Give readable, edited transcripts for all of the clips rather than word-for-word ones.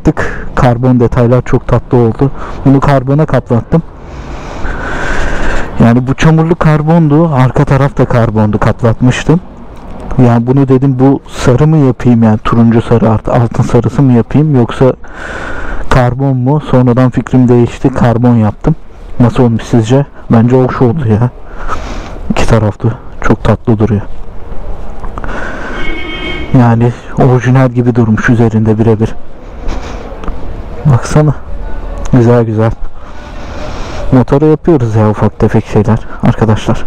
yaptık. Karbon detaylar çok tatlı oldu. Bunu karbona kaplattım. Yani bu çamurlu karbondu. Arka taraf da karbondu. Kaplatmıştım. Yani bunu dedim, bu sarı mı yapayım, yani turuncu sarı artı altın sarısı mı yapayım yoksa karbon mu? Sonradan fikrim değişti. Karbon yaptım. Nasıl olmuş sizce? Bence hoş oldu ya. İki taraflı. Çok tatlı duruyor. Yani orijinal gibi durmuş üzerinde birebir. Baksana. Güzel güzel. Motora yapıyoruz ya ufak tefek şeyler arkadaşlar.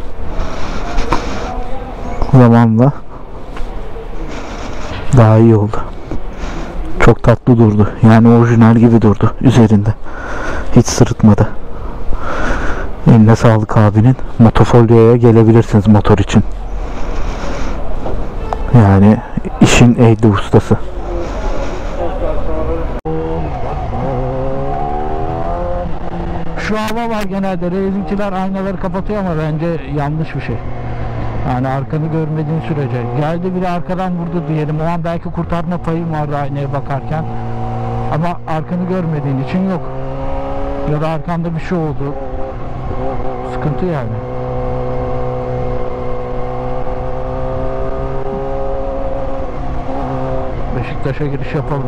Zamanla daha iyi oldu. Çok tatlı durdu. Yani orijinal gibi durdu üzerinde. Hiç sırıtmadı. Eline sağlık abinin. Motofolyoya gelebilirsiniz motor için. Yani işin ehli ustası. Şu hava var genelde. Racing'çiler aynaları kapatıyor ama bence yanlış bir şey. Yani arkanı görmediğin sürece. Geldi biri arkadan vurdu diyelim. O an belki kurtarma payım vardı aynaya bakarken. Ama arkanı görmediğin için yok. Ya da arkanda bir şey oldu. Sıkıntı yani. Beşiktaş'a giriş yapalım.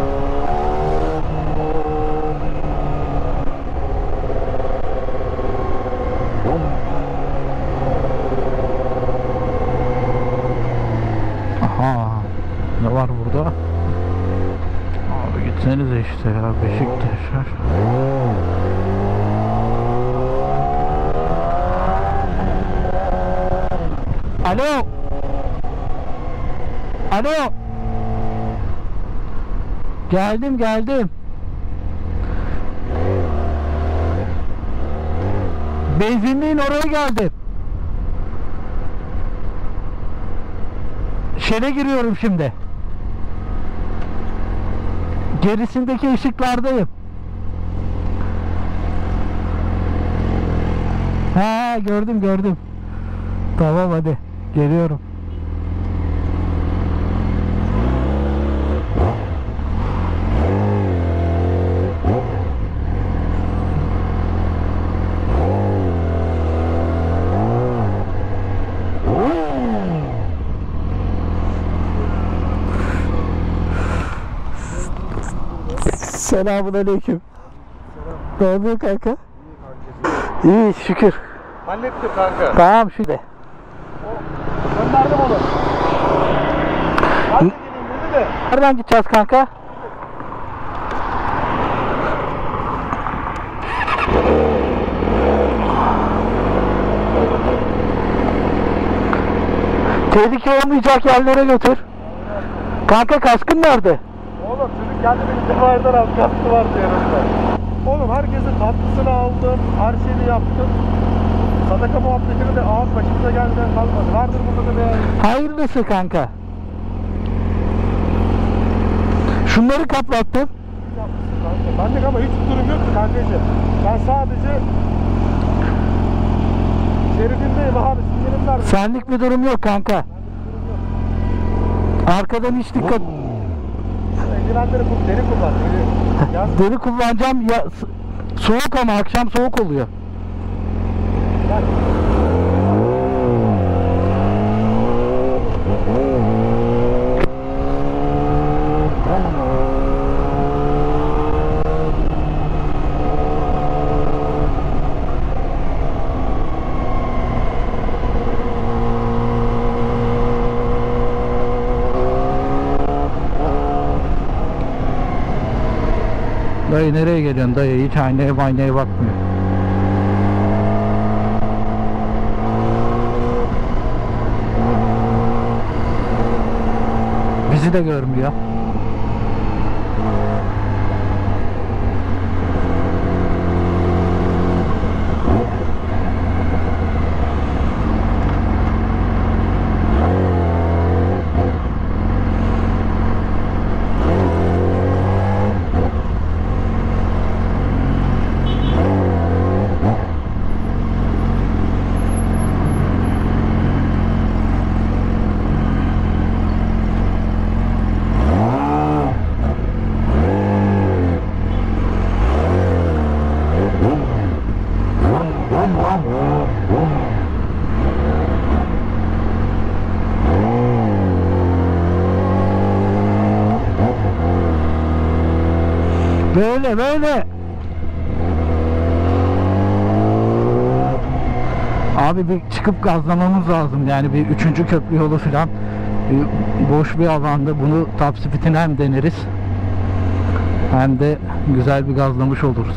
Aha, ne var burada? Abi gitsenize işte ya, Beşiktaşlar. Alo. Alo. Geldim. Benzinliğin oraya geldim. Şere giriyorum şimdi. Gerisindeki ışıklardayım. Ha, gördüm. Tamam hadi. Geliyorum. Selamünaleyküm. Ne oluyor kanka? İyi şükür. Hallettim kanka. Tamam şimdi. Gönderdim onu. Hadi gelin dedi de. Nereden gideceğiz kanka? Tehlike olmayacak yerlere götür. Kanka kaskın nerede? Oğlum çocuk geldi benim devardan al, kaskı var yanımda. Oğlum herkesin tatlısını aldım, her şeyini yaptım. Sadaka muhabbetini de ağız başımıza gelmeden kalmadı. Vardır burada da bir... Hayırlısı kanka. Şunları kaplattım. Bende ama hiç durum yok ki kankacığım. Ben sadece şeridindeyim abi, sinyalim var. Senlik bir durum yok kanka. Arkadan hiç dikkat. Eldivenleri deri kullan. Deri kullanacağım ya, soğuk ama akşam soğuk oluyor. Gel. Dayı nereye geliyorsun dayı? Hiç aynaya bakmıyor. Bizi de görmüyor. Böyle böyle. Abi bir çıkıp gazlamamız lazım. Yani bir 3. köprü yolu falan. Boş bir alanda bunu top speed'ine hem deneriz. Hem de güzel bir gazlamış oluruz.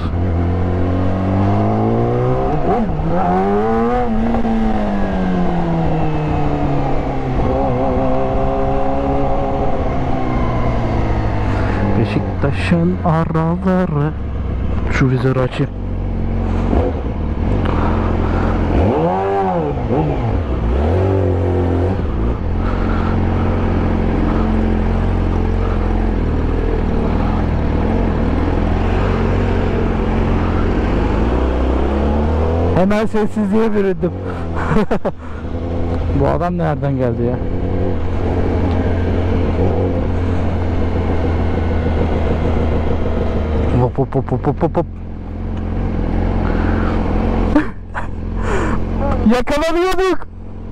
Beşiktaş'ın araları. Şu vizörü açayım. Hemen sessizliğe büründüm. Bu adam nereden geldi ya? Hop hop hop hop hop hop. Yakalanıyorduk.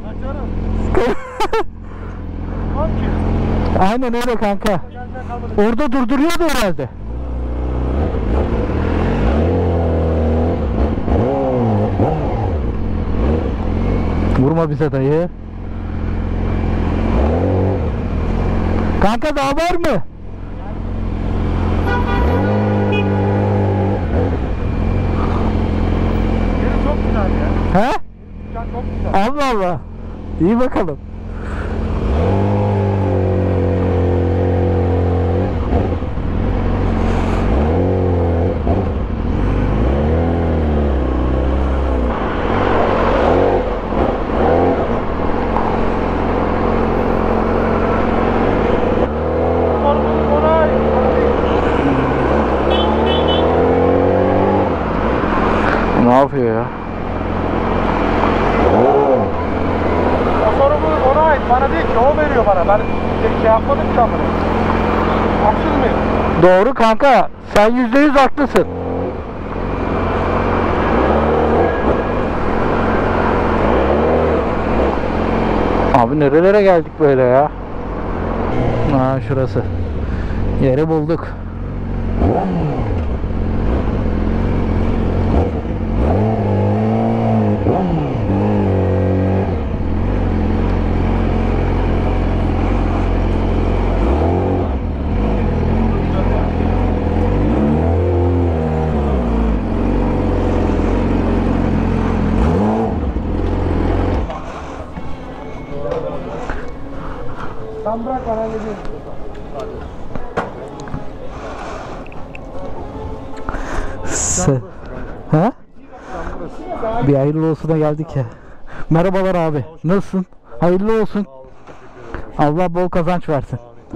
Aynen öyle kanka. Orada durduruyordu herhalde. Vurma bize dayı. Kanka daha var mı? Çok güzel ya. He? Çok güzel. Allah Allah. İyi bakalım. Ne yapıyor ya? O sorumluluk ona ait. Bana değil ki. O veriyor bana. Ben şey yapmadım ki amına. Haksız mıyım? Doğru kanka. Sen %100 haklısın. Abi nerelere geldik böyle ya? Aa şurası. Yeri bulduk. Sen bırak ben hallediyorum. Ha? Bir hayırlı olsuna geldik ya. Merhabalar abi. Nasılsın? Hayırlı olsun. Allah bol kazanç versin.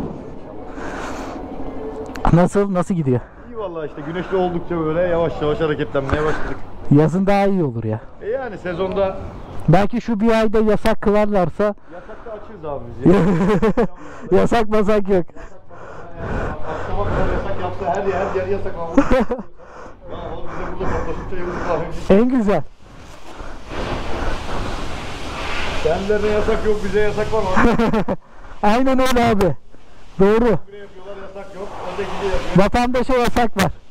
Nasıl gidiyor? İyi vallahi işte güneşli oldukça böyle yavaş yavaş hareketlenmeye başladık. Yazın daha iyi olur ya. Yani sezonda Belki şu bir ayda yasak kılarlarsa. yasakta açığız abi biz ya. Yasak masak yok. Akşama kadar yasak yapsa her yer yasak abi. Ya oğlum bize burada toplaşıp çayımızı kahvemizi. En güzel. Kendilerine yasak yok, bize yasak var. Aynen öyle abi. Doğru. Buraya yapıyorlar yasak yok. Orada gidiyor yapıyor. Vatandaşa yasak var.